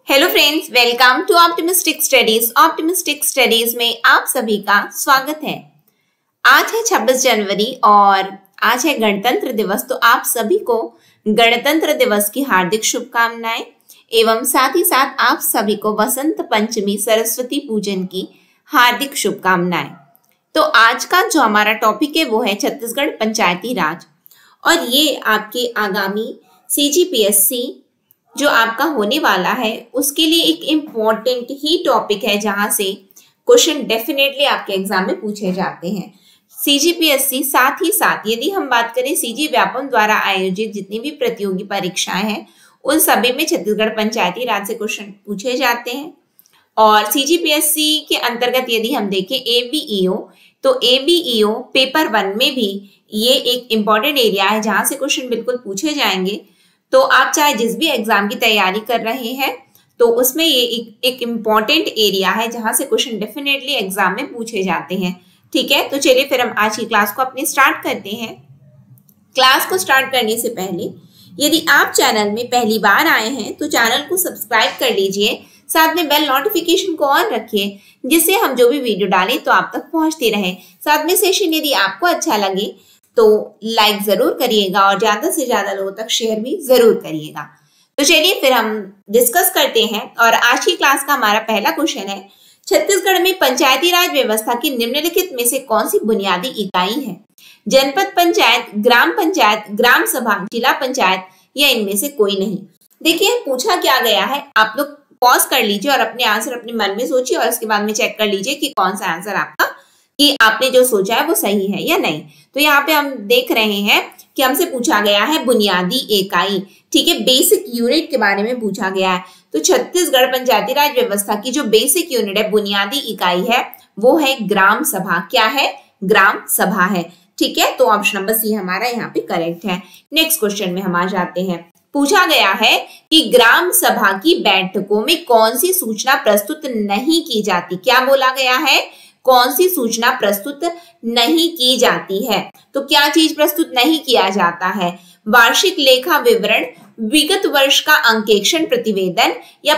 Hello friends, welcome to optimistic studies. Optimistic studies में आप सभी का स्वागत है। आज है 26 जनवरी और आज है गणतंत्र दिवस। तो आप सभी को गणतंत्र दिवस की हार्दिक शुभकामनाएं एवं साथ ही साथ आप सभी को वसंत पंचमी सरस्वती पूजन की हार्दिक शुभकामनाएं। तो आज का जो हमारा टॉपिक है वो है छत्तीसगढ़ पंचायती राज और ये आपके आगामी CGPSC जो आपका होने वाला है उसके लिए एक इम्पॉर्टेंट ही टॉपिक है जहां से क्वेश्चन डेफिनेटली आपके एग्जाम में पूछे जाते हैं। CGPSC साथ ही साथ यदि हम बात करें CG व्यापम द्वारा आयोजित जितनी भी प्रतियोगी परीक्षाएं हैं उन सभी में छत्तीसगढ़ पंचायती राज से क्वेश्चन पूछे जाते हैं। और CGPSC के अंतर्गत यदि हम देखें ABEO तो ABEO पेपर 1 में भी ये एक इम्पॉर्टेंट एरिया है जहां से क्वेश्चन बिल्कुल पूछे जाएंगे। तो आप चाहे जिस भी एग्जाम की तैयारी कर रहे हैं तो उसमें ये एक इम्पॉर्टेंट एरिया है जहां से क्वेश्चन डेफिनेटली एग्जाम में पूछे जाते हैं। ठीक है, तो चलिए फिर हम आज की क्लास को अपनी स्टार्ट करते हैं। क्लास को स्टार्ट करने से पहले यदि आप चैनल में पहली बार आए हैं तो चैनल को सब्सक्राइब कर लीजिए, साथ में बेल नोटिफिकेशन को ऑन रखिए जिससे हम जो भी वीडियो डालें तो आप तक पहुंचते रहे। साथ में सेशन यदि आपको अच्छा लगे तो लाइक जरूर करिएगा और ज्यादा से ज्यादा लोगों तक शेयर भी जरूर करिएगा। तो चलिए फिर हम डिस्कस करते हैं और आज की क्लास का हमारा पहला क्वेश्चन है, छत्तीसगढ़ में पंचायती राज व्यवस्था की निम्नलिखित में से कौन सी बुनियादी इकाई है? जनपद पंचायत, ग्राम सभा, जिला पंचायत या इनमें से कोई नहीं। देखिए पूछा क्या गया है, आप लोग पॉज कर लीजिए और अपने आंसर अपने मन में सोचिए और उसके बाद में चेक कर लीजिए कि कौन सा आंसर आपका कि आपने जो सोचा है वो सही है या नहीं। तो यहाँ पे हम देख रहे हैं कि हमसे पूछा गया है बुनियादी इकाई, ठीक है, बेसिक यूनिट के बारे में पूछा गया है। तो छत्तीसगढ़ पंचायती राज व्यवस्था की जो बेसिक यूनिट है, बुनियादी इकाई है, वो है ग्राम सभा। क्या है? ग्राम सभा है। ठीक है, तो ऑप्शन नंबर सी हमारा यहाँ पे करेक्ट है। नेक्स्ट क्वेश्चन में हम आ जाते हैं। पूछा गया है कि ग्राम सभा की बैठकों में कौन सी सूचना प्रस्तुत नहीं की जाती? क्या बोला गया है? कौन सी सूचना प्रस्तुत नहीं की जाती है? तो क्या चीज प्रस्तुत नहीं किया जाता है? वार्षिक लेखा विवरण, विगत वर्ष का अंकेक्षण प्रतिवेदन या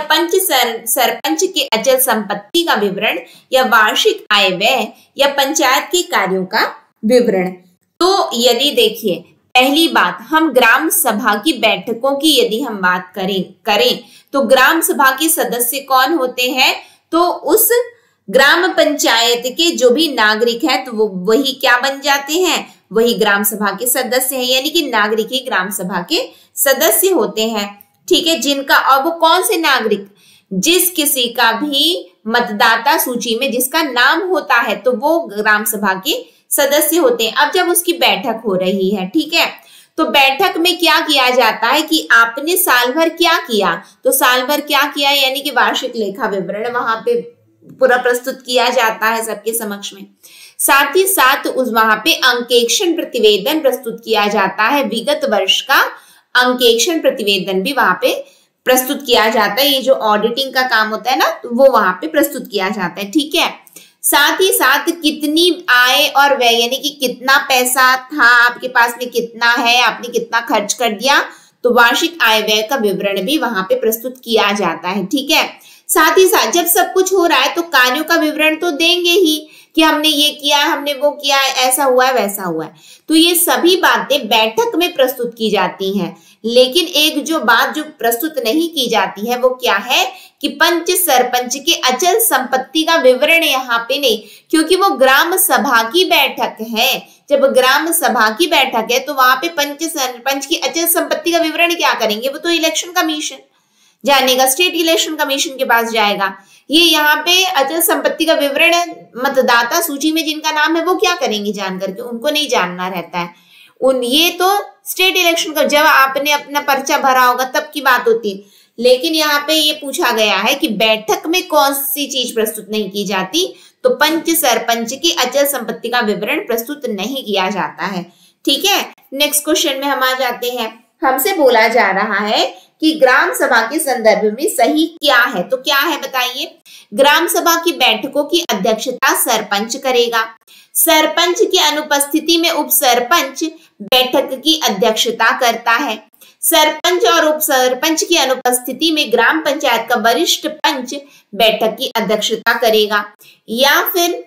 सरपंच के अचल संपत्ति का विवरण या वार्षिक आय व्यय या पंचायत के कार्यों का विवरण। तो यदि देखिए पहली बात, हम ग्राम सभा की बैठकों की यदि हम बात करें तो ग्राम सभा के सदस्य कौन होते हैं? तो उस ग्राम पंचायत के जो भी नागरिक हैं तो वो वही क्या बन जाते हैं? वही ग्राम सभा के सदस्य हैं, यानी कि नागरिक ही ग्राम सभा के सदस्य होते हैं। ठीक है, जिनका, और वो कौन से नागरिक? जिस किसी का भी मतदाता सूची में जिसका नाम होता है तो वो ग्राम सभा के सदस्य होते हैं। अब जब उसकी बैठक हो रही है, ठीक है, तो बैठक में क्या किया जाता है कि आपने साल भर क्या किया? तो साल भर क्या किया यानी कि वार्षिक लेखा विवरण वहां पे पूरा प्रस्तुत किया जाता है सबके समक्ष में। साथ ही साथ उस वहां पे अंकेक्षण प्रतिवेदन प्रस्तुत किया जाता है, विगत वर्ष का अंकेक्षण प्रतिवेदन भी वहां पे प्रस्तुत किया जाता है। ये जो ऑडिटिंग का काम होता है ना, तो वो वहां पे प्रस्तुत किया जाता है। ठीक है, साथ ही साथ कितनी आय और व्यय यानी कि कितना पैसा था आपके पास में, कितना है, आपने कितना खर्च कर दिया, तो वार्षिक आय व्यय का विवरण भी वहां पे प्रस्तुत किया जाता है। ठीक है, साथ ही साथ जब सब कुछ हो रहा है तो कार्यों का विवरण तो देंगे ही कि हमने ये किया, हमने वो किया, ऐसा हुआ है, वैसा हुआ है। तो ये सभी बातें बैठक में प्रस्तुत की जाती हैं। लेकिन एक जो बात जो प्रस्तुत नहीं की जाती है वो क्या है कि पंच सरपंच के अचल संपत्ति का विवरण यहाँ पे नहीं, क्योंकि वो ग्राम सभा की बैठक है। जब ग्राम सभा की बैठक है तो वहां पे पंच सरपंच की अचल संपत्ति का विवरण क्या करेंगे? वो तो इलेक्शन कमीशन जानेगा, स्टेट इलेक्शन कमीशन के पास जाएगा। ये यहाँ पे अचल संपत्ति का विवरण मतदाता सूची में जिनका नाम है वो क्या करेंगे जान करके? उनको नहीं जानना रहता है। ये तो स्टेट इलेक्शन का जब आपने अपना पर्चा भरा होगा तब की बात होती है। लेकिन यहाँ पे ये पूछा गया है कि बैठक में कौन सी चीज प्रस्तुत नहीं की जाती? तो पंच सरपंच की अचल संपत्ति का विवरण प्रस्तुत नहीं किया जाता है। ठीक है, नेक्स्ट क्वेश्चन में हम आ जाते हैं। हमसे बोला जा रहा है कि ग्राम सभा के संदर्भ में सही क्या है? तो क्या है बताइए? ग्राम सभा की बैठकों की अध्यक्षता सरपंच करेगा। सरपंच की अनुपस्थिति में उप सरपंच बैठक की अध्यक्षता करता है। सरपंच और उप सरपंच की अनुपस्थिति में ग्राम पंचायत का वरिष्ठ पंच बैठक की अध्यक्षता करेगा, या फिर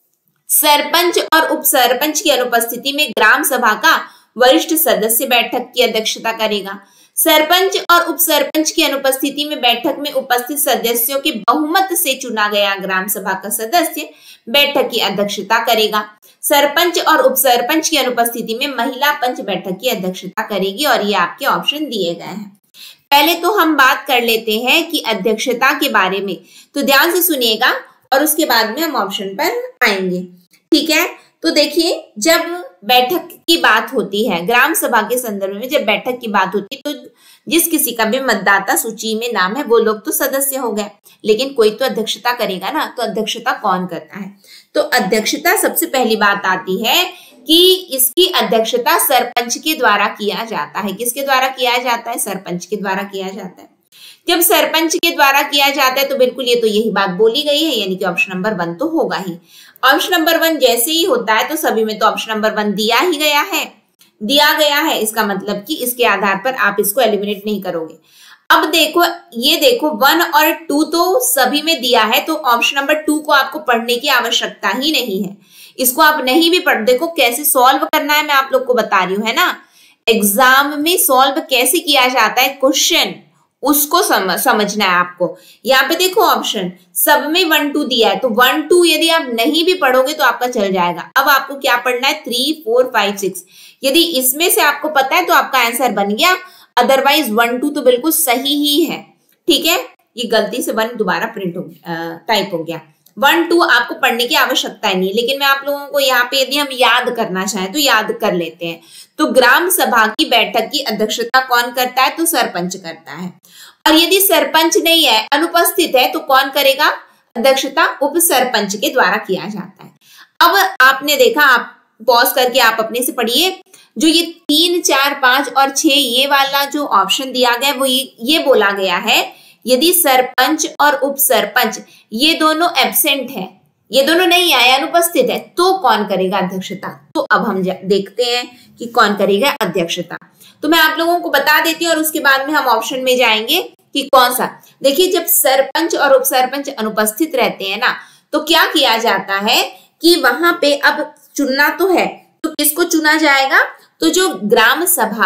सरपंच और उप सरपंच की अनुपस्थिति में ग्राम सभा का वरिष्ठ सदस्य बैठक की अध्यक्षता करेगा। सरपंच और उप सरपंच की अनुपस्थिति में बैठक में उपस्थित सदस्यों के बहुमत से चुना गया ग्राम सभा का सदस्य बैठक की अध्यक्षता करेगा। सरपंच और उप सरपंच की अनुपस्थिति में महिला पंच बैठक की अध्यक्षता करेगी, और ये आपके ऑप्शन दिए गए हैं। पहले तो हम बात कर लेते हैं कि अध्यक्षता के बारे में, तो ध्यान से सुनिएगा और उसके बाद में हम ऑप्शन पर आएंगे। ठीक है, तो देखिए, जब बैठक की बात होती है ग्राम सभा के संदर्भ में, जब बैठक की बात होती है तो जिस किसी का भी मतदाता सूची में नाम है वो लोग तो सदस्य हो गए, लेकिन कोई तो अध्यक्षता करेगा ना। तो अध्यक्षता कौन करता है? तो अध्यक्षता सबसे पहली बात आती है कि इसकी अध्यक्षता सरपंच के द्वारा किया जाता है। किसके द्वारा किया जाता है? सरपंच के द्वारा किया जाता है। जब सरपंच के द्वारा किया जाता है तो बिल्कुल ये तो यही बात बोली गई है, यानी कि ऑप्शन नंबर 1 तो होगा ही। ऑप्शन नंबर 1 जैसे ही होता है तो सभी में तो ऑप्शन नंबर 1 दिया ही गया है, दिया गया है। इसका मतलब कि इसके आधार पर आप इसको एलिमिनेट नहीं करोगे। अब देखो, ये देखो 1 और 2 तो सभी में दिया है, तो ऑप्शन नंबर 2 को आपको पढ़ने की आवश्यकता ही नहीं है। इसको आप नहीं भी पढ़, देखो कैसे सॉल्व करना है मैं आप लोग को बता रही हूँ, है ना। एग्जाम में सॉल्व कैसे किया जाता है क्वेश्चन, उसको समझना है आपको। यहाँ पे देखो ऑप्शन सब में 1 2 दिया है, तो 1 2 यदि आप नहीं भी पढ़ोगे तो आपका चल जाएगा। अब आपको क्या पढ़ना है? 3 4 5 6। यदि इसमें से आपको पता है तो आपका आंसर बन गया, अदरवाइज 1 2 तो बिल्कुल सही ही है। ठीक है, ये गलती से 1 दोबारा प्रिंट हो टाइप हो गया। 1 2 आपको पढ़ने की आवश्यकता नहीं, लेकिन मैं आप लोगों को यहाँ पे यदि हम याद करना चाहें तो याद कर लेते हैं। तो ग्राम सभा की बैठक की अध्यक्षता कौन करता है? तो सरपंच करता है। और यदि सरपंच नहीं है, अनुपस्थित है, तो कौन करेगा? अध्यक्षता उप सरपंच के द्वारा किया जाता है। अब आपने देखा, आप पॉज करके आप अपने से पढ़िए, जो ये 3 4 5 और 6 ये वाला जो ऑप्शन दिया गया वो ये बोला गया है, यदि सरपंच और उप सरपंच ये दोनों एब्सेंट है, ये दोनों नहीं आए, अनुपस्थित है, तो कौन करेगा अध्यक्षता? तो अब हम देखते हैं कि कौन करेगा अध्यक्षता। तो मैं आप लोगों को बता देती हूँ और उसके बाद में हम ऑप्शन में जाएंगे कि कौन सा। देखिए, जब सरपंच और उप सरपंच अनुपस्थित रहते हैं ना, तो क्या किया जाता है कि वहां पे अब चुनना तो है, तो किसको चुना जाएगा? तो जो ग्राम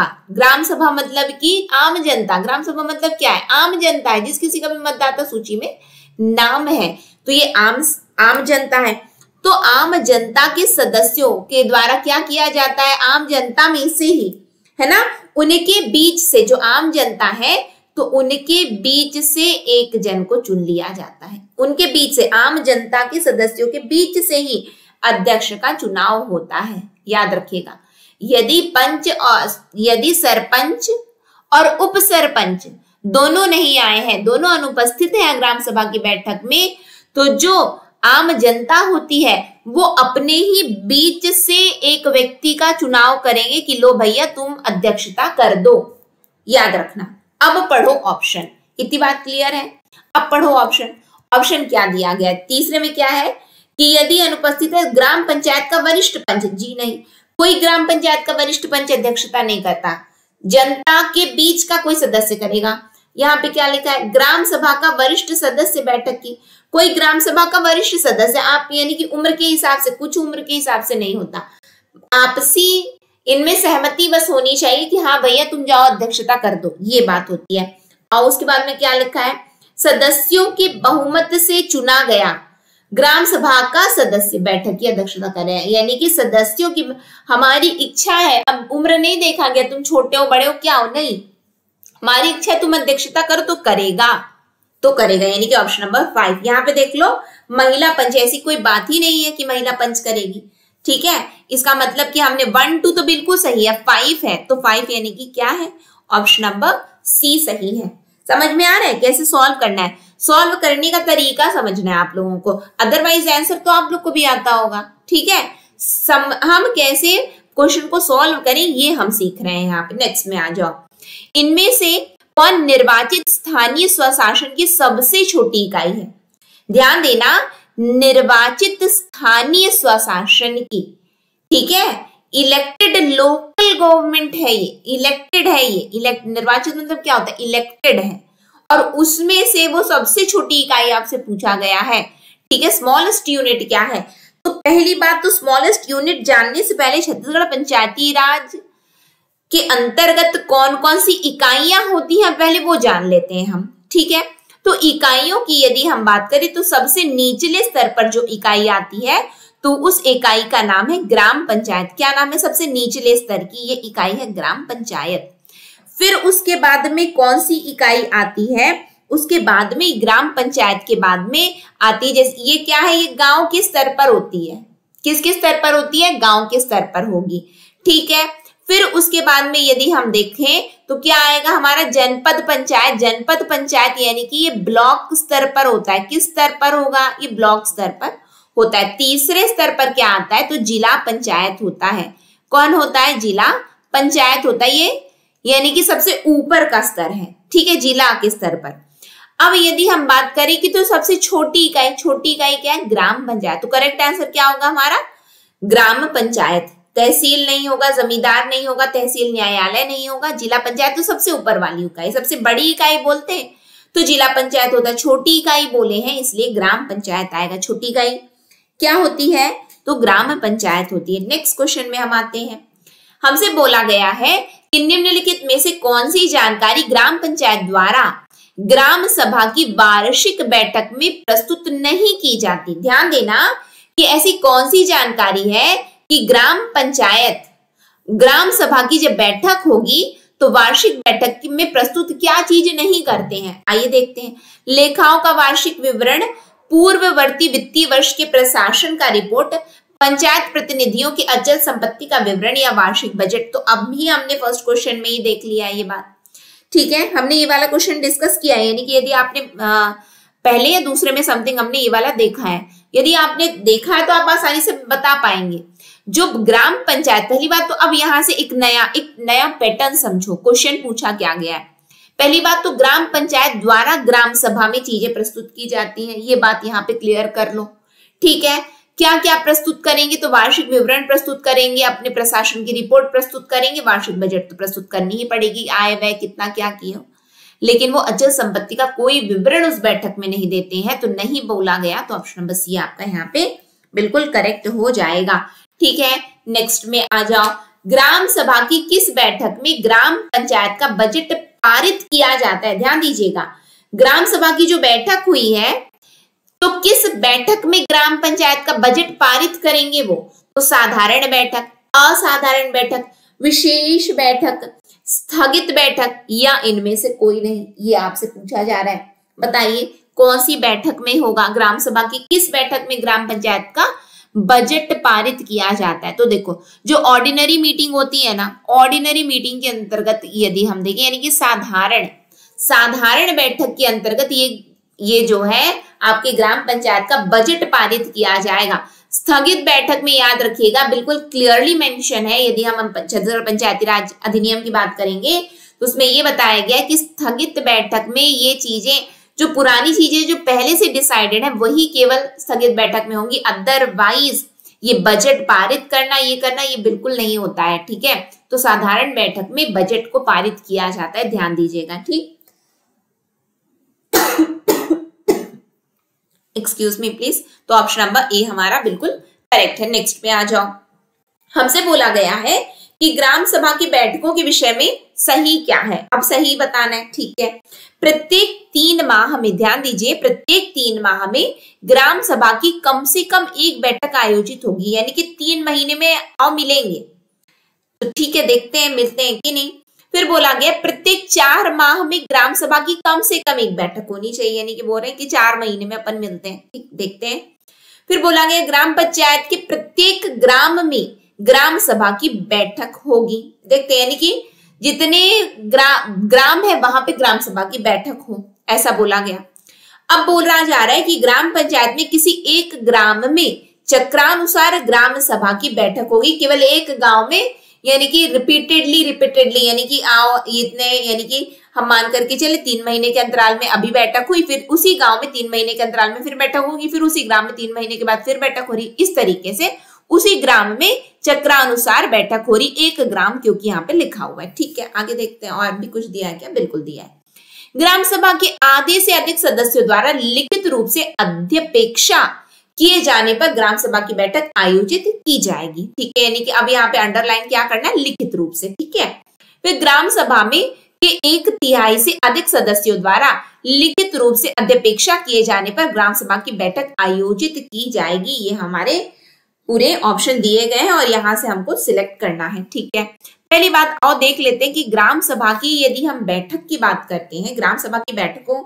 सभा मतलब कि आम जनता, ग्राम सभा मतलब क्या है? आम जनता है, जिस किसी का भी मतदाता सूची में नाम है, तो ये आम जनता है। तो आम जनता के सदस्यों के द्वारा क्या किया जाता है? आम जनता में से ही, है ना, उनके बीच से, जो आम जनता है तो उनके बीच से एक जन को चुन लिया जाता है। उनके बीच से, आम जनता के सदस्यों के बीच से ही अध्यक्ष का चुनाव होता है, याद रखिएगा। यदि सरपंच और उप सरपंच दोनों नहीं आए हैं, दोनों अनुपस्थित हैं ग्राम सभा की बैठक में, तो जो आम जनता होती है वो अपने ही बीच से एक व्यक्ति का चुनाव करेंगे कि लो भैया तुम अध्यक्षता कर दो, याद रखना। अब पढ़ो ऑप्शन, इतनी बात क्लियर है? अब पढ़ो ऑप्शन। ऑप्शन क्या दिया गया? तीसरे में क्या है कि यदि अनुपस्थित है ग्राम पंचायत का वरिष्ठ पंच, जी नहीं, कोई ग्राम पंचायत का वरिष्ठ पंच अध्यक्षता नहीं करता, जनता के बीच का कोई सदस्य करेगा। यहाँ पे क्या लिखा है? ग्राम सभा का वरिष्ठ सदस्य बैठक की, कोई ग्राम सभा का वरिष्ठ सदस्य, आप यानी कि उम्र के हिसाब से, कुछ उम्र के हिसाब से नहीं होता, आपसी इनमें सहमति बस होनी चाहिए कि हाँ भैया तुम जाओ अध्यक्षता कर दो, ये बात होती है। और उसके बाद में क्या लिखा है? सदस्यों के बहुमत से चुना गया ग्राम सभा का सदस्य बैठक की अध्यक्षता करे, यानी कि सदस्यों की हमारी इच्छा है, अब उम्र नहीं देखा गया तुम छोटे हो बड़े हो क्या हो, नहीं, हमारी इच्छा है तुम अध्यक्षता करो तो करेगा, यानी कि ऑप्शन नंबर 5। यहाँ पे देख लो, महिला पंच, ऐसी कोई बात ही नहीं है कि महिला पंच करेगी। ठीक है, इसका मतलब कि हमने 1 2 तो बिल्कुल सही है, 5 है, तो 5 यानी कि क्या है? ऑप्शन नंबर सी सही है। समझ में आ रहा है कैसे सॉल्व करना है? सॉल्व करने का तरीका समझना है आप लोगों को, अदरवाइज आंसर तो आप लोग को भी आता होगा। ठीक है, हम कैसे क्वेश्चन को सॉल्व करें ये हम सीख रहे हैं। यहाँ पे नेक्स्ट में आ जाओ। इनमें से कौन निर्वाचित स्थानीय स्वशासन की सबसे छोटी इकाई है? ध्यान देना, निर्वाचित स्थानीय स्वशासन की, ठीक है, इलेक्टेड लोकल गवर्नमेंट है ये, इलेक्टेड है ये, निर्वाचित मतलब क्या होता है, इलेक्टेड है, और उसमें से वो सबसे छोटी इकाई आपसे पूछा गया है, ठीक है। स्मॉलेस्ट यूनिट क्या है, तो पहली बात तो स्मॉलेस्ट यूनिट जानने से पहले छत्तीसगढ़ पंचायती राज के अंतर्गत कौन कौन सी इकाइयां होती हैं पहले वो जान लेते हैं हम, ठीक है। तो इकाइयों की यदि हम बात करें तो सबसे निचले स्तर पर जो इकाई आती है तो उस इकाई का नाम है ग्राम पंचायत। क्या नाम है, सबसे निचले स्तर की ये इकाई है ग्राम पंचायत। फिर उसके बाद में कौन सी इकाई आती है, उसके बाद में ग्राम पंचायत के बाद में आती है, जैसे ये क्या है, ये गांव के स्तर पर होती है, किसके स्तर पर होती है, गांव के स्तर पर होगी, ठीक है। फिर उसके बाद में यदि हम देखें तो क्या आएगा हमारा जनपद पंचायत। जनपद पंचायत यानी कि ये ब्लॉक स्तर पर होता है, किस स्तर पर होगा, ये ब्लॉक स्तर पर होता है। तीसरे स्तर पर क्या आता है, तो जिला पंचायत होता है। कौन होता है, जिला पंचायत होता है ये, यानी कि सबसे ऊपर का स्तर है, ठीक है, जिला के स्तर पर। अब यदि हम बात करें कि तो सबसे छोटी इकाई क्या है, ग्राम पंचायत। तो करेक्ट आंसर क्या होगा हमारा, ग्राम पंचायत। तहसील नहीं होगा, जमींदार नहीं होगा, तहसील न्यायालय नहीं होगा, जिला पंचायत तो सबसे ऊपर वाली इकाई, सबसे बड़ी इकाई बोलते हैं तो जिला पंचायत होता है। छोटी इकाई बोले हैं इसलिए ग्राम पंचायत आएगा। छोटी इकाई क्या होती है, तो ग्राम पंचायत होती है। नेक्स्ट क्वेश्चन में हम आते हैं, हमसे बोला गया है कि निम्नलिखित में से कौन सी जानकारी ग्राम पंचायत द्वारा ग्राम सभा की वार्षिक बैठक में प्रस्तुत नहीं की जाती। ध्यान देना कि ऐसी कौन सी जानकारी है कि ग्राम पंचायत ग्राम सभा की जब बैठक होगी तो वार्षिक बैठक में प्रस्तुत क्या चीज नहीं करते हैं। आइए देखते हैं, लेखाओं का वार्षिक विवरण, पूर्ववर्ती वित्तीय वर्ष के प्रशासन का रिपोर्ट, पंचायत प्रतिनिधियों की अचल संपत्ति का विवरण या वार्षिक बजट। तो अब भी हमने फर्स्ट क्वेश्चन में ही देख लिया ये बात, ठीक है, हमने ये वाला क्वेश्चन डिस्कस किया है, यानी कि यदि आपने पहले या दूसरे में समथिंग हमने ये वाला देखा है, यदि आपने देखा है तो आप आसानी से बता पाएंगे। जो ग्राम पंचायत, पहली बात तो अब यहां से एक नया पैटर्न समझो, क्वेश्चन पूछा क्या गया है। पहली बात तो ग्राम पंचायत द्वारा ग्राम सभा में चीजें प्रस्तुत की जाती हैं, ये बात यहाँ पे क्लियर कर लो, ठीक है। क्या क्या प्रस्तुत करेंगे, तो वार्षिक विवरण प्रस्तुत करेंगे, अपने प्रशासन की रिपोर्ट प्रस्तुत करेंगे, वार्षिक बजट तो प्रस्तुत करनी ही पड़ेगी, आय व्यय कितना क्या किया, लेकिन वो अचल संपत्ति का कोई विवरण उस बैठक में नहीं देते हैं, तो नहीं बोला गया। तो ऑप्शन नंबर सी आपका यहाँ पे बिल्कुल करेक्ट हो जाएगा, ठीक है। नेक्स्ट में आ जाओ, ग्राम सभा की किस बैठक में ग्राम पंचायत का बजट पारित किया जाता है। ध्यान दीजिएगा, ग्राम सभा की जो बैठक हुई है तो किस बैठक में ग्राम पंचायत का बजट पारित करेंगे वो, तो साधारण बैठक, असाधारण बैठक, विशेष बैठक, स्थगित बैठक या इनमें से कोई नहीं, ये आपसे पूछा जा रहा है। बताइए कौन सी बैठक में होगा, ग्राम सभा की किस बैठक में ग्राम पंचायत का बजट पारित किया जाता है। तो देखो, जो ऑर्डिनरी मीटिंग होती है ना, ऑर्डिनरी मीटिंग के अंतर्गत यदि हम देखें, यानी कि साधारण बैठक के अंतर्गत ये जो है आपके ग्राम पंचायत का बजट पारित किया जाएगा। स्थगित बैठक में याद रखिएगा, बिल्कुल क्लियरली मेंशन है, यदि हम छत्तीसगढ़ पंचायती राज अधिनियम की बात करेंगे तो उसमें ये बताया गया कि स्थगित बैठक में ये चीजें, जो पुरानी चीजें जो पहले से डिसाइडेड है वही केवल स्थगित बैठक में होंगी, अदरवाइज ये बजट पारित करना ये बिल्कुल नहीं होता है, ठीक है। तो साधारण बैठक में बजट को पारित किया जाता है, ध्यान दीजिएगा, ठीक। एक्सक्यूज मी प्लीज, तो ऑप्शन नंबर ए हमारा बिल्कुल करेक्ट है। नेक्स्ट में आ जाओ, हमसे बोला गया है कि ग्राम सभा की बैठकों के विषय में सही क्या है। अब सही बताना है, ठीक है। प्रत्येक 3 माह में, ध्यान दीजिए, प्रत्येक 3 माह में ग्राम सभा की कम से कम एक बैठक आयोजित होगी, यानी कि 3 महीने में आओ मिलेंगे, तो ठीक है, देखते हैं मिलते हैं कि नहीं। फिर बोला गया प्रत्येक 4 माह में ग्राम सभा की कम से कम एक बैठक होनी चाहिए, यानी कि बोल रहे हैं कि 4 महीने में अपन मिलते हैं, ठीक, देखते हैं। फिर बोला गया ग्राम पंचायत के प्रत्येक ग्राम में ग्राम सभा की बैठक होगी, देखते हैं, यानी कि जितने ग्राम है वहां पे ग्राम सभा की बैठक हो, ऐसा बोला गया। अब बोला जा रहा है कि ग्राम पंचायत में किसी एक ग्राम में चक्रानुसार ग्राम सभा की बैठक होगी, केवल एक गांव में, यानी कि रिपीटेडली, यानी कि आओ इतने, यानी कि हम मान करके चले 3 महीने के अंतराल में अभी बैठक हुई, फिर उसी गांव में 3 महीने के अंतराल में फिर बैठक होगी, फिर उसी ग्राम में 3 महीने के बाद फिर बैठक हो रही, इस तरीके से उसी ग्राम में चक्रानुसार बैठक हो रही, 1 ग्राम क्योंकि यहाँ पे लिखा हुआ है। ठीक है, आगे देखते हैं और भी कुछ दिया है क्या? बिल्कुल दिया है। ग्राम सभा के आधे से अधिक सदस्यों द्वारा लिखित रूप से अध्यपेक्षा किए जाने पर ग्राम सभा की बैठक आयोजित की जाएगी। ठीक है, यानी कि अब यहाँ पे अंडरलाइन क्या करना है? लिखित रूप से। ठीक है, फिर ग्राम सभा में के 1/3 से अधिक सदस्यों द्वारा लिखित रूप से अध्यपेक्षा किए जाने पर ग्राम सभा की बैठक आयोजित की जाएगी। ये हमारे पूरे ऑप्शन दिए गए हैं और यहाँ से हमको सिलेक्ट करना है। ठीक है, पहली बात और देख लेते हैं कि ग्राम सभा की यदि हम बैठक की बात करते हैं, ग्राम सभा की बैठकों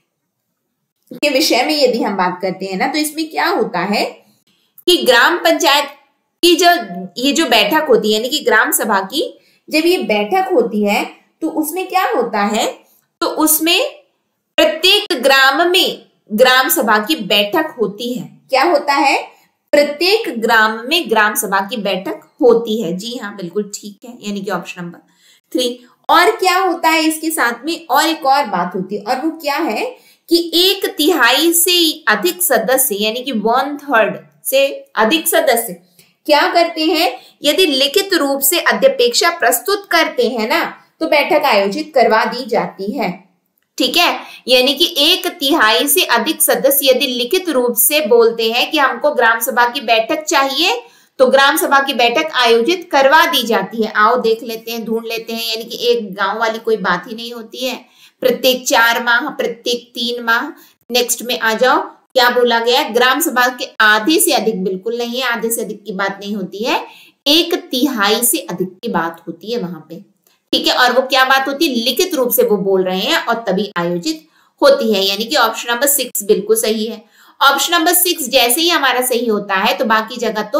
के विषय में यदि हम बात करते हैं ना, तो इसमें क्या होता है कि ग्राम पंचायत की ये जो बैठक होती है, यानी कि ग्राम सभा की जब ये बैठक होती है तो उसमें क्या होता है, तो उसमें प्रत्येक ग्राम में ग्राम सभा की बैठक होती है। क्या होता है? प्रत्येक ग्राम में ग्राम सभा की बैठक होती है। जी हाँ, बिल्कुल ठीक है, यानी कि ऑप्शन नंबर 3। और क्या होता है इसके साथ में? और एक और बात होती है, और वो क्या है कि 1/3 से अधिक सदस्य, यानी कि 1/3 से अधिक सदस्य क्या करते हैं? यदि लिखित रूप से अध्यपेक्षा प्रस्तुत करते हैं ना, तो बैठक आयोजित करवा दी जाती है। ठीक है, यानी कि 1/3 से अधिक सदस्य यदि लिखित रूप से बोलते हैं कि हमको ग्राम सभा की बैठक चाहिए, तो ग्राम सभा की बैठक आयोजित करवा दी जाती है। आओ देख लेते हैं, ढूंढ लेते हैं, यानी कि एक गांव वाली कोई बात ही नहीं होती है। प्रत्येक 4 माह, प्रत्येक 3 माह। नेक्स्ट में आ जाओ, क्या बोला गया है? ग्राम सभा के आधे से अधिक, बिल्कुल नहीं है, आधे से अधिक की बात नहीं होती है, 1/3 से अधिक की बात होती है वहां पे। ठीक है, और वो क्या बात होती है? लिखित रूप से वो बोल रहे हैं और तभी आयोजित होती है, यानी कि ऑप्शन नंबर 6 बिल्कुल सही है। ऑप्शन नंबर 6 जैसे ही हमारा सही होता है तो बाकी जगह तो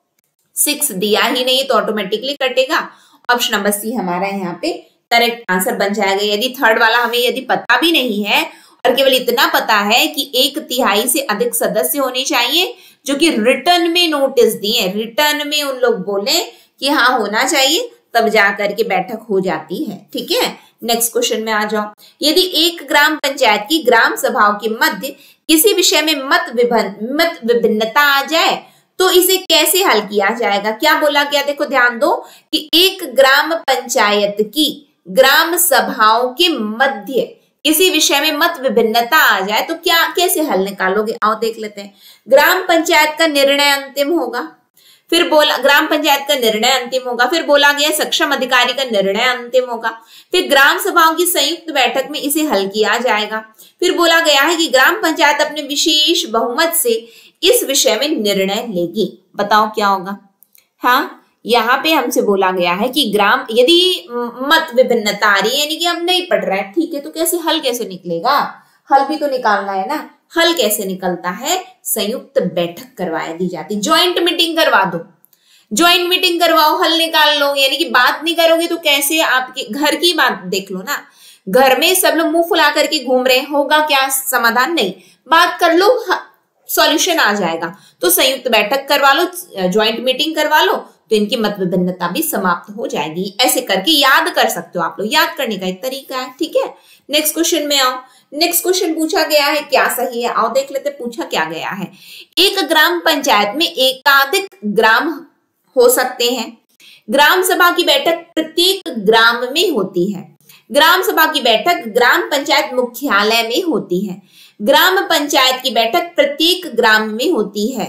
6 दिया ही नहीं है, तो ऑटोमेटिकली कटेगा। ऑप्शन नंबर सी हमारा यहाँ पे करेक्ट आंसर बन जाएगा। यदि थर्ड वाला हमें यदि पता भी नहीं है और केवल इतना पता है कि 1/3 से अधिक सदस्य होने चाहिए जो कि रिटर्न में नोटिस दिए, रिटर्न में उन लोग बोले कि हाँ होना चाहिए, तब जाकर के बैठक हो जाती है। ठीक है, नेक्स्ट क्वेश्चन में आ जाओ। यदि एक ग्राम पंचायत की ग्राम सभाओं के मध्य किसी विषय में मत विभिन्नता आ जाए तो इसे कैसे हल किया जाएगा? क्या बोला गया? देखो ध्यान दो कि एक ग्राम पंचायत की ग्राम सभाओं के मध्य किसी विषय में मत विभिन्नता आ जाए तो क्या कैसे हल निकालोगे? आओ देख लेते हैं। ग्राम पंचायत का निर्णय अंतिम होगा, फिर बोला ग्राम पंचायत का निर्णय अंतिम होगा, फिर बोला गया सक्षम अधिकारी का निर्णय अंतिम होगा, फिर ग्राम सभाओं की संयुक्त बैठक में इसे हल किया जाएगा, फिर बोला गया है कि ग्राम पंचायत अपने विशेष बहुमत से इस विषय में निर्णय लेगी। बताओ क्या होगा? हाँ, यहाँ पे हमसे बोला गया है कि ग्राम यदि मत विभिन्नता आ रही है, यानी कि हम नहीं पढ़ रहे हैं, ठीक है, तो कैसे हल कैसे निकलेगा? हल भी तो निकालना है ना। हल कैसे निकलता है? संयुक्त बैठक करवाया दी जाती, ज्वाइंट मीटिंग करवा दो, ज्वाइंट मीटिंग करवाओ, हल निकाल लो। यानी कि बात नहीं करोगे तो कैसे? आपके घर की बात देख लो ना, घर में सब लोग मुंह फुला करके घूम रहे, होगा क्या समाधान? नहीं, बात कर लो, सॉल्यूशन आ जाएगा। तो संयुक्त बैठक करवा लो, ज्वाइंट मीटिंग करवा लो, तो इनकी मत विभिन्नता भी समाप्त हो जाएगी। ऐसे करके याद कर सकते हो आप लोग, याद करने का एक तरीका है। ठीक है, नेक्स्ट क्वेश्चन में आओ। नेक्स्ट क्वेश्चन पूछा गया है, क्या सही है? आओ देख लेते, पूछा क्या गया है। एक ग्राम पंचायत में एकाधिक ग्राम हो सकते हैं। ग्राम सभा की बैठक प्रत्येक ग्राम में होती है। ग्राम सभा की बैठक ग्राम पंचायत मुख्यालय में होती है। ग्राम पंचायत की बैठक प्रत्येक ग्राम में होती है।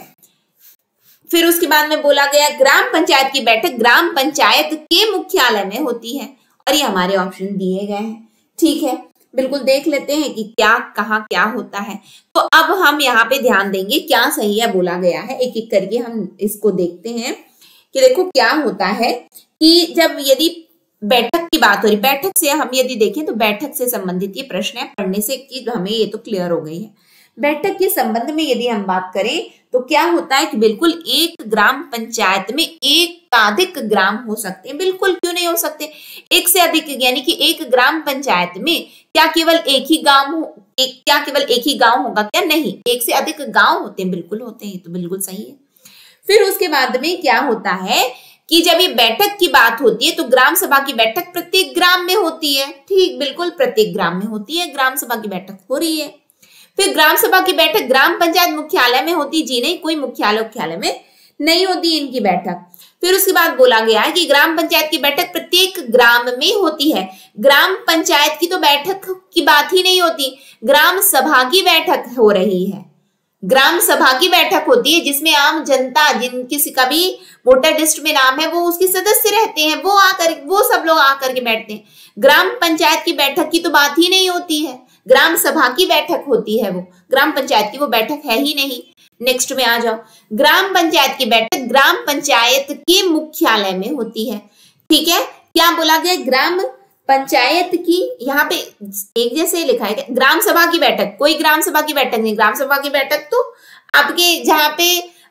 फिर उसके बाद में बोला गया ग्राम पंचायत की बैठक ग्राम पंचायत के मुख्यालय में होती है, और ये हमारे ऑप्शन दिए गए हैं। ठीक है, बिल्कुल देख लेते हैं कि क्या कहाँ क्या होता है। तो अब हम यहाँ पे ध्यान देंगे क्या सही है बोला गया है, एक एक करके हम इसको देखते हैं कि देखो क्या होता है कि जब यदि बैठक की बात हो रही, बैठक से हम यदि देखें तो बैठक से संबंधित ये प्रश्न है, पढ़ने से कि हमें ये तो क्लियर हो गई है। बैठक के संबंध में यदि हम बात करें तो क्या होता है कि बिल्कुल एक ग्राम पंचायत में एकाधिक ग्राम हो सकते हैं। बिल्कुल क्यों नहीं हो सकते? एक से अधिक, यानी कि एक ग्राम पंचायत में क्या केवल एक ही गांव क्या केवल एक ही गांव होगा क्या? नहीं, एक से अधिक गांव होते हैं, बिल्कुल होते हैं, तो बिल्कुल सही है। फिर उसके बाद में क्या होता है कि जब ये बैठक की बात होती है तो ग्राम सभा की बैठक प्रत्येक ग्राम में होती है। ठीक, बिल्कुल प्रत्येक ग्राम में होती है, ग्राम सभा की बैठक हो रही है। फिर ग्राम सभा की बैठक ग्राम पंचायत मुख्यालय में होती, जी नहीं, कोई मुख्यालय में नहीं होती इनकी बैठक। फिर उसके बाद बोला गया है कि ग्राम पंचायत की बैठक प्रत्येक ग्राम में होती है। ग्राम पंचायत की तो बैठक की बात ही नहीं होती, ग्राम सभा की बैठक हो रही है। ग्राम सभा की बैठक होती है जिसमें आम जनता, जिन किसी का भी वोटर लिस्ट में नाम है, वो उसके सदस्य रहते हैं, वो सब लोग आकर के बैठते हैं। ग्राम पंचायत की बैठक की तो बात ही नहीं होती है, ग्राम सभा की बैठक होती है, वो ग्राम पंचायत की वो बैठक है ही नहीं। नेक्स्ट में आ जाओ, ग्राम पंचायत की बैठक ग्राम पंचायत के मुख्यालय में होती है। ठीक है, क्या बोला गया, ग्राम पंचायत की, यहाँ पे एक जैसे लिखा है ग्राम सभा की बैठक, कोई ग्राम सभा की बैठक नहीं। ग्राम सभा की बैठक तो आपके जहाँ पे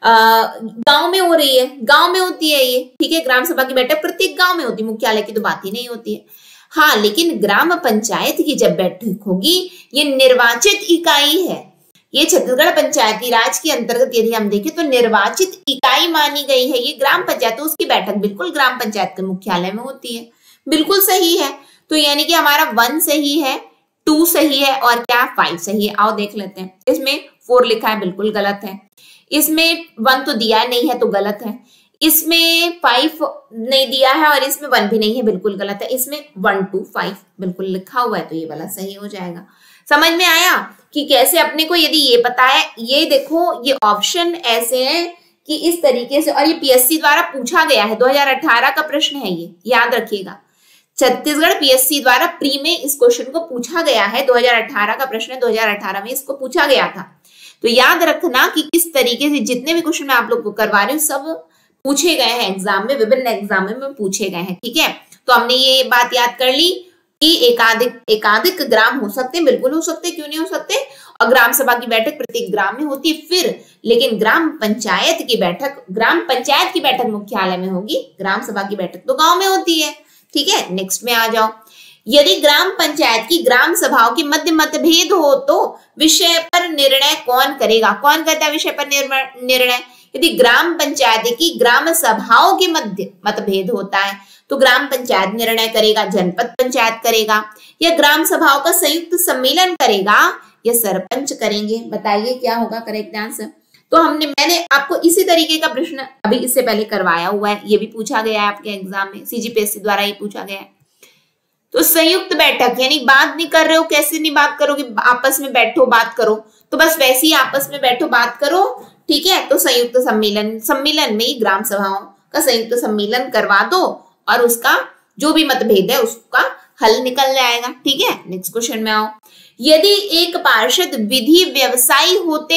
गांव में हो रही है, गांव में होती है ये। ठीक है, ग्राम सभा की बैठक प्रत्येक गांव में होती है, मुख्यालय की तो बात ही नहीं होती है। हाँ, लेकिन ग्राम पंचायत की जब बैठक होगी, ये निर्वाचित इकाई है, ये छत्तीसगढ़ पंचायती राज के अंतर्गत यदि हम देखें तो निर्वाचित इकाई मानी गई है ये ग्राम पंचायत, तो उसकी बैठक बिल्कुल ग्राम पंचायत के मुख्यालय में होती है। बिल्कुल सही है, तो यानी कि हमारा 1 सही है, 2 सही है और क्या 5 सही है। आओ देख लेते हैं। इसमें 4 लिखा है, बिल्कुल गलत है। इसमें 1 तो दिया नहीं है तो गलत है। इसमें 5 नहीं दिया है और इसमें 1 भी नहीं है, बिल्कुल गलत है। इसमें 1 2 5 बिल्कुल लिखा हुआ है, तो ये वाला सही हो जाएगा। समझ में आया कि कैसे अपने को यदि ये पता है, ये देखो ये ऑप्शन ऐसे हैं कि इस तरीके से, और ये पीएससी द्वारा पूछा गया है, 2018 का प्रश्न है ये, याद रखिएगा। छत्तीसगढ़ पीएससी द्वारा प्री में इस क्वेश्चन को पूछा गया है, 2018 का प्रश्न है, 2018 में इसको पूछा गया था। तो याद रखना कि किस तरीके से जितने भी क्वेश्चन मैं आप लोग को करवा रही हूँ सब पूछे गए हैं एग्जाम में, विभिन्न एग्जाम में पूछे गए हैं। ठीक है, तो हमने ये बात याद कर ली कि एकाधिक ग्राम हो सकते हैं, बिल्कुल हो सकते, क्यों नहीं हो सकते, और ग्राम सभा की बैठक प्रत्येक ग्राम में होती है। फिर लेकिन ग्राम पंचायत की बैठक मुख्यालय में होगी, ग्राम सभा की बैठक तो गांव में होती है। ठीक है, नेक्स्ट में आ जाओ। यदि ग्राम पंचायत की ग्राम सभाओं के मध्य मतभेद हो तो विषय पर निर्णय कौन करेगा? कौन करता है विषय पर निर्णय? यदि ग्राम पंचायत की ग्राम सभाओं के मध्य मतभेद होता है तो ग्राम पंचायत निर्णय करेगा, जनपद पंचायत करेगा, या ग्राम सभाओं का संयुक्त सम्मेलन करेगा, या सरपंच करेंगे? बताइए क्या होगा करेक्ट आंसर। तो मैंने आपको इसी तरीके का प्रश्न अभी इससे पहले करवाया हुआ है, ये भी पूछा गया है आपके एग्जाम में, सीजीपीएससी द्वारा ये पूछा गया है। तो संयुक्त बैठक यानी बात नहीं कर रहे हो, कैसे नहीं बात करोगे, आपस में बैठो बात करो, तो बस वैसे ही आपस में बैठो बात करो। ठीक है, तो संयुक्त सम्मेलन में ग्राम सभाओं का संयुक्त सम्मेलन करवा दो और उसका जो भी मतभेद है उसका हल निकल जाएगा। ठीक है, नेक्स्ट क्वेश्चन में आओ। यदि एक पार्षद विधि व्यवसायी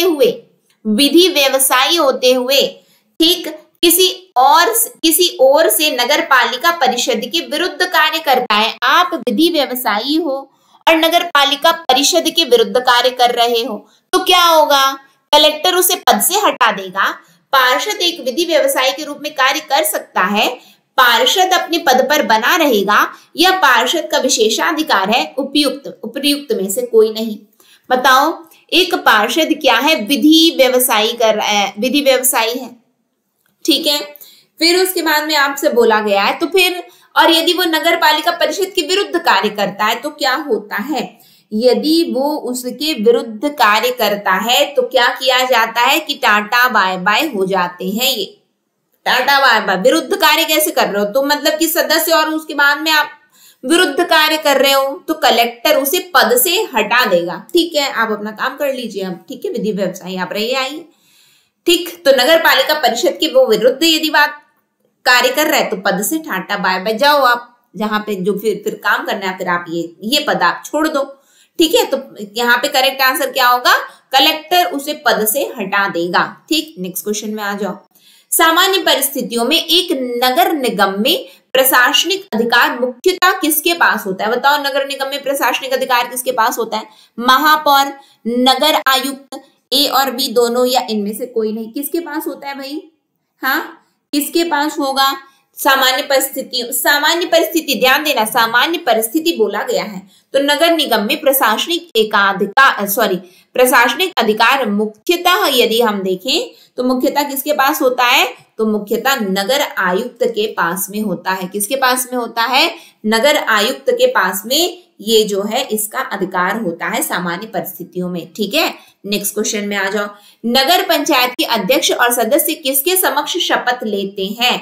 होते हुए ठीक किसी और से नगर पालिका परिषद के विरुद्ध कार्य करता है, आप विधि व्यवसायी हो और नगर पालिका परिषद के विरुद्ध कार्य कर रहे हो, तो क्या होगा? कलेक्टर उसे पद से हटा देगा। पार्षद एक विधि व्यवसायी के रूप में कार्य कर सकता है, पार्षद अपने पद पर बना रहेगा, या पार्षद का विशेषाधिकार है, उपयुक्त में से कोई नहीं। बताओ, एक पार्षद क्या है? विधि व्यवसायी है। ठीक है, फिर उसके बाद में आपसे बोला गया है, तो फिर और यदि वो नगर पालिका परिषद के विरुद्ध कार्य करता है तो क्या होता है? यदि वो उसके विरुद्ध कार्य करता है तो क्या किया जाता है कि टाटा बाय बाय हो जाते हैं। ये टाटा बाय बाय, विरुद्ध कार्य कैसे कर रहे हो? तो मतलब कि सदस्य और उसके बाद में आप विरुद्ध कार्य कर रहे हो तो कलेक्टर उसे पद से हटा देगा। ठीक है, आप अपना काम कर लीजिए अब। ठीक है, विधि व्यवसायी आप रहिए, आइए। ठीक, तो नगर पालिका परिषद के वो विरुद्ध यदि बात कार्य कर रहा है तो पद से टाटा बाय बाय, जाओ आप जहां पे जो फिर काम करना है, फिर आप ये पद आप छोड़ दो। ठीक है, तो यहाँ पे करेक्ट आंसर क्या होगा? कलेक्टर उसे पद से हटा देगा। ठीक, नेक्स्ट क्वेश्चन में आ जाओ। सामान्य परिस्थितियों में एक नगर निगम में प्रशासनिक अधिकार मुख्यतः किसके पास होता है? बताओ, नगर निगम में प्रशासनिक अधिकार किसके पास होता है? महापौर, नगर आयुक्त, ए और बी दोनों, या इनमें से कोई नहीं? किसके पास होता है भाई? हाँ, किसके पास होगा? सामान्य परिस्थिति ध्यान देना, सामान्य परिस्थिति बोला गया है तो नगर निगम में प्रशासनिक अधिकार मुख्यतः यदि हम देखें तो मुख्यतः किसके पास होता है? तो मुख्यतः नगर आयुक्त के पास में होता है। किसके पास में होता है? नगर आयुक्त के पास में ये जो है इसका अधिकार होता है सामान्य परिस्थितियों में। ठीक है, नेक्स्ट क्वेश्चन में आ जाओ। नगर पंचायत के अध्यक्ष और सदस्य किसके समक्ष शपथ लेते हैं?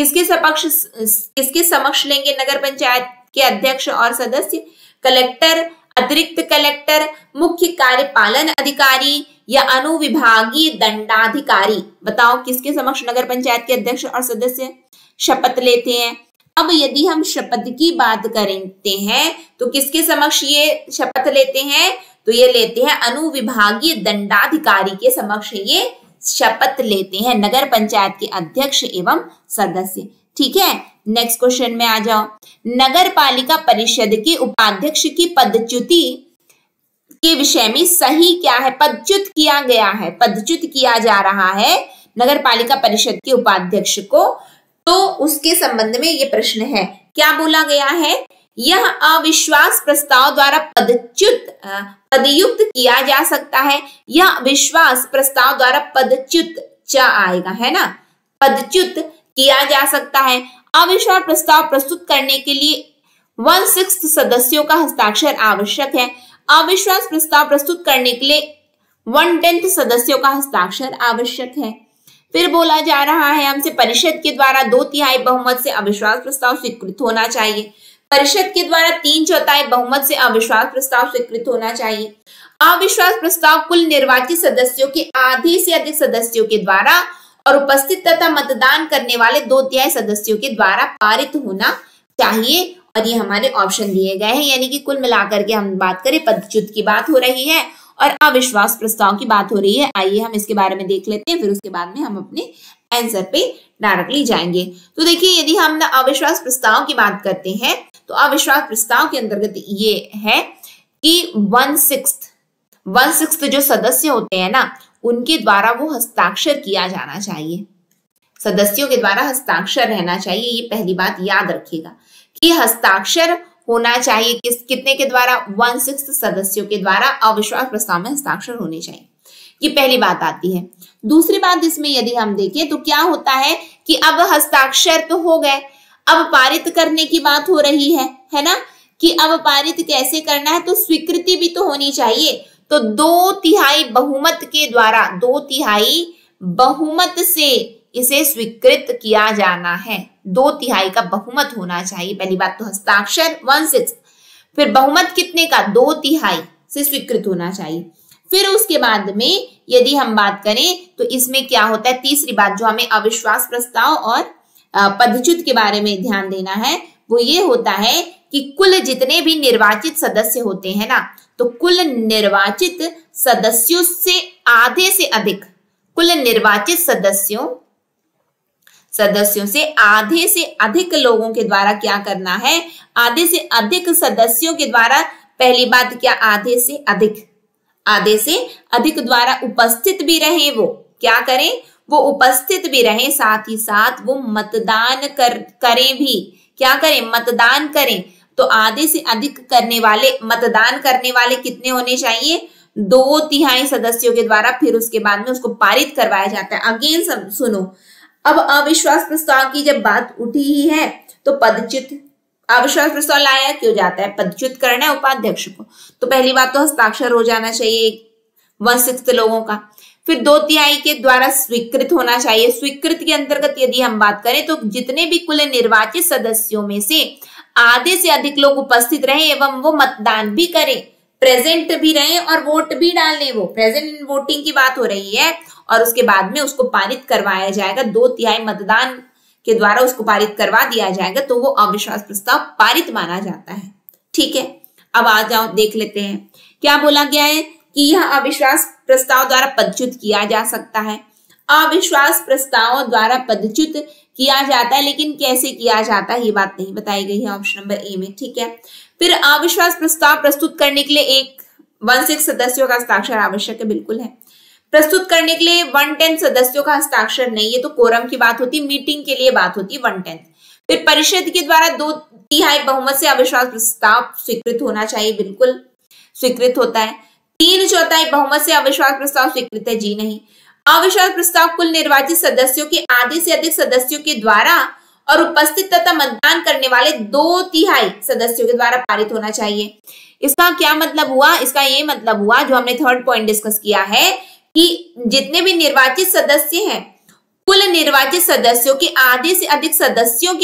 किसके समक्ष लेंगे नगर पंचायत के अध्यक्ष और सदस्य? कलेक्टर, अतिरिक्त कलेक्टर, मुख्य कार्यपालन अधिकारी या अनुविभागीय दंडाधिकारी? बताओ किसके समक्ष नगर पंचायत के अध्यक्ष और सदस्य शपथ लेते हैं? अब यदि हम शपथ की बात करते हैं तो किसके समक्ष ये शपथ लेते हैं? तो ये लेते हैं अनुविभागीय दंडाधिकारी के समक्ष ये शपथ लेते हैं नगर पंचायत के अध्यक्ष एवं सदस्य। ठीक है, नेक्स्ट क्वेश्चन में आ जाओ। नगर पालिका परिषद के उपाध्यक्ष की पदच्युति के विषय में सही क्या है? पदच्युत किया गया है, पदच्युत किया जा रहा है नगर पालिका परिषद के उपाध्यक्ष को, तो उसके संबंध में ये प्रश्न है। क्या बोला गया है? यह अविश्वास प्रस्ताव द्वारा पदयुक्त किया जा सकता है। यह अविश्वास प्रस्ताव द्वारा पदच्युत च आएगा, है ना, पदच्युत किया जा सकता है। अविश्वास प्रस्ताव प्रस्तुत करने के लिए 1/6 सदस्यों का हस्ताक्षर आवश्यक है। अविश्वास प्रस्ताव प्रस्तुत करने के लिए 1/10 सदस्यों का हस्ताक्षर आवश्यक है। फिर बोला जा रहा है हमसे परिषद के द्वारा 2/3 बहुमत से अविश्वास प्रस्ताव स्वीकृत होना चाहिए। परिषद के द्वारा 3/4 बहुमत से अविश्वास प्रस्ताव स्वीकृत होना चाहिए। अविश्वास प्रस्ताव कुल निर्वाचित सदस्यों के आधे से अधिक सदस्यों के द्वारा और उपस्थित तथा मतदान करने वाले 2/3 सदस्यों के द्वारा पारित होना चाहिए। और ये हमारे ऑप्शन दिए गए हैं, यानी कि कुल मिलाकर के हम बात करें, पदच्युत की बात हो रही है और अविश्वास प्रस्ताव की बात हो रही है। आइए हम इसके बारे में देख लेते हैं, फिर उसके बाद में हम अपने आंसर पे डायरेक्टली जाएंगे। तो देखिए, यदि हम अविश्वास प्रस्ताव की बात करते हैं तो अविश्वास प्रस्ताव के अंतर्गत ये है कि 1/6 जो सदस्य होते हैं ना, उनके द्वारा वो हस्ताक्षर किया जाना चाहिए, सदस्यों के द्वारा हस्ताक्षर रहना चाहिए। ये पहली बात याद रखिएगा कि हस्ताक्षर होना चाहिए कितने के द्वारा? 1/6 सदस्यों के द्वारा अविश्वास प्रस्ताव में हस्ताक्षर होने चाहिए। ये पहली बात आती है। दूसरी बात इसमें यदि हम देखें तो क्या होता है कि अब हस्ताक्षर तो हो गए, अब पारित करने की बात हो रही है ना, कि अब पारित कैसे करना है? तो स्वीकृति भी तो होनी चाहिए। तो 2/3 बहुमत के द्वारा, 2/3 बहुमत से इसे स्वीकृत किया जाना है। 2/3 का बहुमत होना चाहिए। पहली बात तो हस्ताक्षर 1/6, फिर बहुमत कितने का? 2/3 से स्वीकृत होना चाहिए। फिर उसके बाद में यदि हम बात करें तो इसमें क्या होता है? तीसरी बात जो हमें अविश्वास प्रस्ताव और पदच्युत के बारे में ध्यान देना है वो ये होता है कि कुल जितने भी निर्वाचित सदस्य होते हैं ना, तो कुल निर्वाचित सदस्यों से आधे से अधिक, कुल निर्वाचित सदस्यों से आधे से अधिक लोगों के द्वारा क्या करना है? आधे से अधिक सदस्यों के द्वारा, पहली बात क्या? आधे से अधिक द्वारा उपस्थित भी रहे, वो क्या करें? वो उपस्थित भी रहे, साथ ही साथ वो मतदान करें भी। क्या करें? मतदान करें। तो आधे से अधिक मतदान करने वाले कितने होने चाहिए? 2/3 सदस्यों के द्वारा। फिर उसके बाद में उसको पारित करवाया जाता है। अगेन सुनो, अब अविश्वास प्रस्ताव की जब बात उठी ही है तो पदच्युत, अविश्वास प्रस्ताव लाया क्यों जाता है? पदच्युत करना है उपाध्यक्ष को। तो पहली बात तो हस्ताक्षर हो जाना चाहिए 1/6 लोगों का। फिर 2/3 के द्वारा स्वीकृत होना चाहिए। स्वीकृत के अंतर्गत यदि हम बात करें तो जितने भी कुल निर्वाचित सदस्यों में से आधे से अधिक लोग उपस्थित रहे एवं वो मतदान भी करें, प्रेजेंट भी रहे और वोट भी डालने, वो प्रेजेंट इन वोटिंग की बात हो रही है। और उसके बाद में उसको पारित करवाया जाएगा, 2/3 मतदान के द्वारा उसको पारित करवा दिया जाएगा, तो वो अविश्वास प्रस्ताव पारित माना जाता है। ठीक है, अब आ जाओ देख लेते हैं क्या बोला गया है कि यह अविश्वास प्रस्ताव द्वारा पदच्युत किया जा सकता है। अविश्वास प्रस्ताव द्वारा पदच्युत किया जाता है, लेकिन कैसे किया जाता है ये बात नहीं बताई गई है ऑप्शन नंबर ए में। ठीक है, फिर अविश्वास प्रस्ताव प्रस्तुत करने के लिए 1/6 सदस्यों का हस्ताक्षर आवश्यक है, बिल्कुल है। प्रस्तुत करने के लिए 1/10 सदस्यों का हस्ताक्षर नहीं है, तो कोरम की बात होती, मीटिंग के लिए बात होती 1/10। फिर परिषद के द्वारा 2/3 बहुमत से अविश्वास प्रस्ताव स्वीकृत होना चाहिए, बिल्कुल स्वीकृत होता है। 3/4 बहुमत से अविश्वास प्रस्ताव स्वीकृत है, जी नहीं। अविश्वास प्रस्ताव कुल निर्वाचित सदस्यों के आधे से अधिक सदस्यों के द्वारा और उपस्थित तथा मतदान करने वाले 2/3 सदस्यों के द्वारा पारित होना चाहिए। इसका क्या मतलब हुआ? इसका ये मतलब हुआ, जो हमने थर्ड पॉइंट डिस्कस किया है, कि जितने भी निर्वाचित सदस्य हैं, कुल निर्वाचित सदस्यों के आधे से अधिक सदस्यों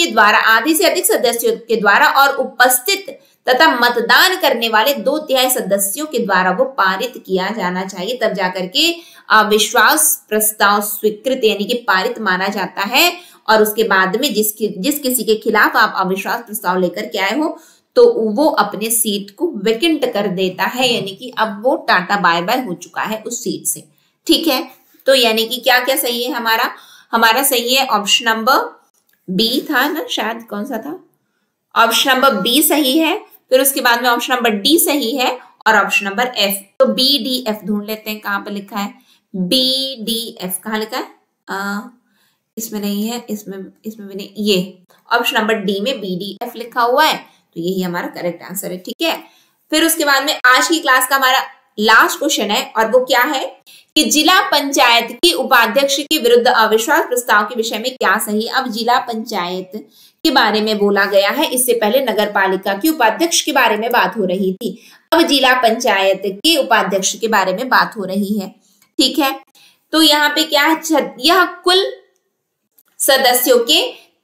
के द्वारा और उपस्थित तथा मतदान करने वाले 2/3 सदस्यों के द्वारा वो पारित किया जाना चाहिए, तब जाकर के अविश्वास प्रस्ताव स्वीकृत यानी कि पारित माना जाता है। और उसके बाद में जिस किसी के खिलाफ आप अविश्वास प्रस्ताव लेकर के आए हो, तो वो अपने सीट को वेकेंट कर देता है, यानी कि अब वो टाटा बाय बाय हो चुका है उस सीट से। ठीक है, तो यानी कि क्या क्या सही है हमारा सही है ऑप्शन नंबर बी था ना, शायद कौन सा था, ऑप्शन नंबर बी सही है। फिर उसके बाद में ऑप्शन नंबर डी सही है और ऑप्शन नंबर एफ। तो बी डी एफ ढूंढ लेते हैं, कहां पर लिखा है बी डी एफ, कहां लिखा है? इसमें नहीं है, इसमें भी नहीं, ये ऑप्शन नंबर डी में बी डी एफ लिखा हुआ है, तो यही हमारा करेक्ट आंसर है। ठीक है, फिर उसके बाद में आज की क्लास का हमारा लास्ट क्वेश्चन है, और वो क्या है कि जिला पंचायत की उपाध्यक्ष के विरुद्ध अविश्वास प्रस्ताव के विषय में क्या सही। अब जिला पंचायत के बारे में बोला गया है, इससे पहले नगर पालिका की उपाध्यक्ष के बारे में बात हो रही थी, अब जिला पंचायत के उपाध्यक्ष के बारे में बात हो रही है। ठीक है, तो यहाँ पे क्या है, यह कुल सदस्यों के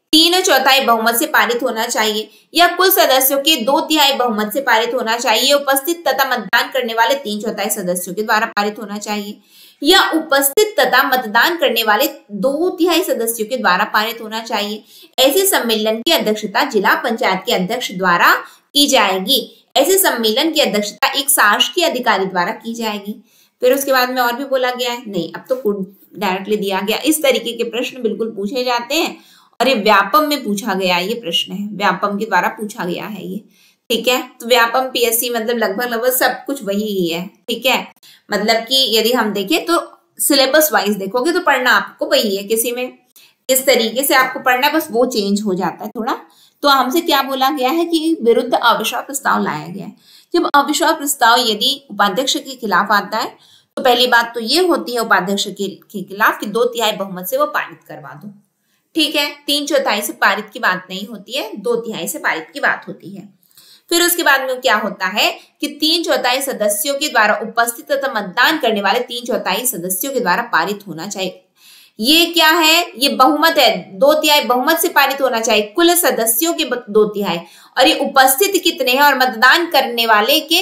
3/4 बहुमत से पारित होना चाहिए, या कुल सदस्यों के 2/3 बहुमत से पारित होना चाहिए, उपस्थित तथा मतदान करने वाले 3/4 सदस्यों के द्वारा पारित होना चाहिए, या उपस्थित तथा मतदान करने वाले 2/3 सदस्यों के द्वारा पारित होना चाहिए। ऐसे सम्मेलन की अध्यक्षता जिला पंचायत के अध्यक्ष द्वारा की जाएगी। ऐसे सम्मेलन की अध्यक्षता एक शासकीय अधिकारी द्वारा की जाएगी। फिर उसके बाद में और भी बोला गया है, नहीं अब तो डायरेक्टली दिया गया। इस तरीके के प्रश्न बिल्कुल पूछे जाते हैं, और ये व्यापम में पूछा गया ये प्रश्न है, व्यापम के द्वारा पूछा गया है ये। ठीक है, तो व्यापम पीएससी मतलब लगभग सब कुछ वही ही है। ठीक है, मतलब कि यदि हम देखें तो सिलेबस वाइज देखोगे तो पढ़ना आपको वही है, किसी में इस तरीके से आपको पढ़ना है, बस वो चेंज हो जाता है थोड़ा। तो हमसे क्या बोला गया है कि विरुद्ध अविश्वास प्रस्ताव लाया गया है। जब अविश्वास प्रस्ताव यदि उपाध्यक्ष के खिलाफ आता है, तो पहली बात तो ये होती है उपाध्यक्ष के खिलाफ कि 2/3 बहुमत से वो पारित करवा दो। ठीक है, 3/4 से पारित की बात नहीं होती है, 2/3 से पारित की बात होती है। फिर उसके बाद में क्या होता है कि 3/4 सदस्यों के द्वारा उपस्थित तथा मतदान करने वाले 3/4 सदस्यों के द्वारा पारित होना चाहिए। ये क्या है, ये बहुमत है, 2/3 बहुमत से पारित होना चाहिए, कुल सदस्यों के 2/3, और ये उपस्थित कितने हैं और मतदान करने वाले के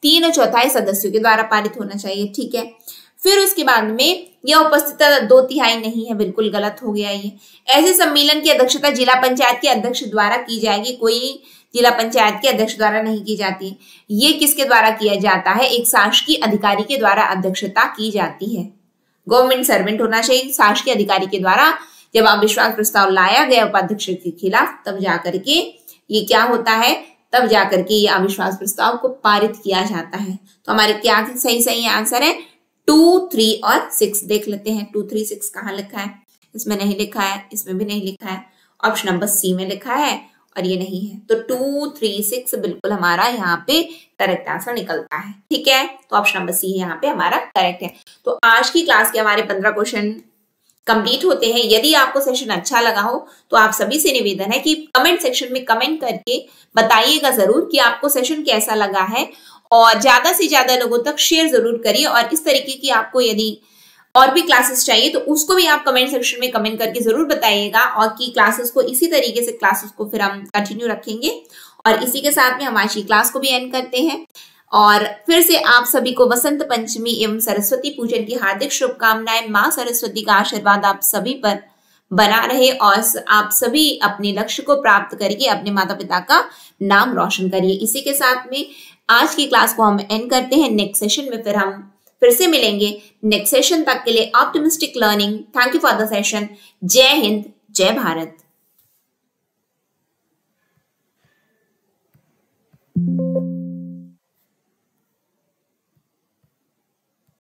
3/4 सदस्यों के द्वारा पारित होना चाहिए। ठीक है, फिर उसके बाद में यह उपस्थित 2/3 नहीं है, बिल्कुल गलत हो गया ये। ऐसे सम्मेलन की अध्यक्षता जिला पंचायत के अध्यक्ष द्वारा की जाएगी, कोई जिला पंचायत के अध्यक्ष द्वारा नहीं की जाती। ये किसके द्वारा किया जाता है, एक शासकीय अधिकारी के द्वारा अध्यक्षता की जाती है। गवर्नमेंट सर्वेंट होना चाहिए, शासकीय अधिकारी के द्वारा जब अविश्वास प्रस्ताव लाया गया उपाध्यक्ष के खिलाफ, तब जाकर के ये क्या होता है, तब जाकर के ये अविश्वास प्रस्ताव को पारित किया जाता है। तो हमारे क्या सही आंसर है 2, 3 और 6। देख लेते हैं 2, 3, 6 कहाँ लिखा है, इसमें नहीं लिखा है, इसमें भी नहीं लिखा है, ऑप्शन नंबर सी में लिखा है और ये नहीं है। तो 2, 3, 6 बिल्कुल हमारा यहाँ पे करेक्ट आंसर निकलता है। ठीक है, तो ऑप्शन नंबर सी यहाँ पे हमारा करेक्ट है। तो आज की क्लास के हमारे 15 क्वेश्चन कंप्लीट होते हैं। यदि आपको सेशन अच्छा लगा हो तो आप सभी से निवेदन है कि कमेंट सेक्शन में कमेंट करके बताइएगा जरूर कि आपको सेशन कैसा लगा है, और ज्यादा से ज्यादा लोगों तक शेयर जरूर करिए। और इस तरीके की आपको यदि और भी क्लासेस चाहिए तो उसको भी आप कमेंट सेक्शन में कमेंट करके जरूर बताइएगा, और की क्लासेस को इसी तरीके से क्लासेस को फिर हम कंटिन्यू रखेंगे। और इसी के साथ में हम आज की क्लास को भी एंड करते हैं, और फिर से आप सभी को वसंत पंचमी एवं सरस्वती पूजन की हार्दिक शुभकामनाएं। माँ सरस्वती का आशीर्वाद आप सभी पर बना रहे, और आप सभी अपने लक्ष्य को प्राप्त करके अपने माता पिता का नाम रोशन करिए। इसी के साथ में आज की क्लास को हम एंड करते हैं। नेक्स्ट सेशन में फिर हम फिर से मिलेंगे। नेक्स्ट सेशन तक के लिए optimistic learning. Thank you for the session. जय हिंद, जय भारत।